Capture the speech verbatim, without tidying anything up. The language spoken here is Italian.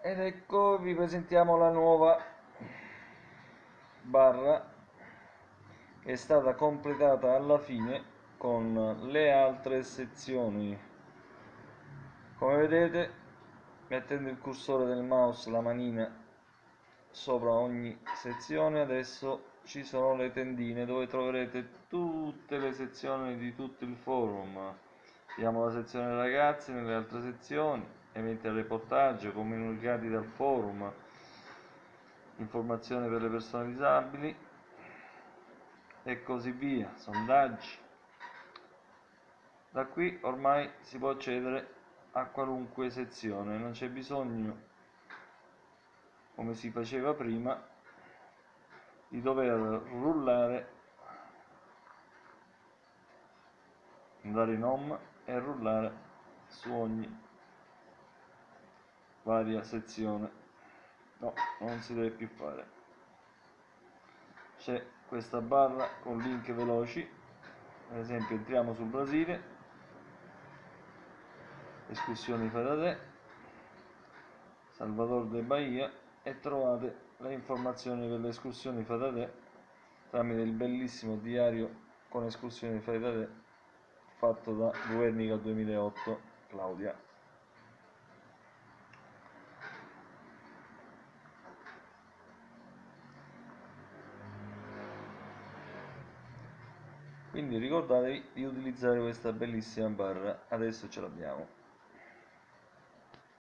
Ed ecco, vi presentiamo la nuova barra che è stata completata alla fine con le altre sezioni. Come vedete, mettendo il cursore del mouse, la manina sopra ogni sezione, adesso ci sono le tendine dove troverete tutte le sezioni di tutto il forum. Abbiamo la sezione ragazzi, nelle altre sezioni, eventi e reportage, comunicati dal forum, informazioni per le persone disabili e così via, sondaggi. Da qui ormai si può accedere a qualunque sezione, non c'è bisogno, come si faceva prima, di dover rullare, andare in home e rullare su ogni varia sezione. No, non si deve più fare. C'è questa barra con link veloci, ad esempio entriamo sul Brasile, escursioni fai da te, Salvador de Bahia, e trovate le informazioni per le escursioni fai da te tramite il bellissimo diario con escursioni fai da te fatto da Guernica duemilaotto Claudia. Quindi ricordatevi di utilizzare questa bellissima barra, adesso ce l'abbiamo.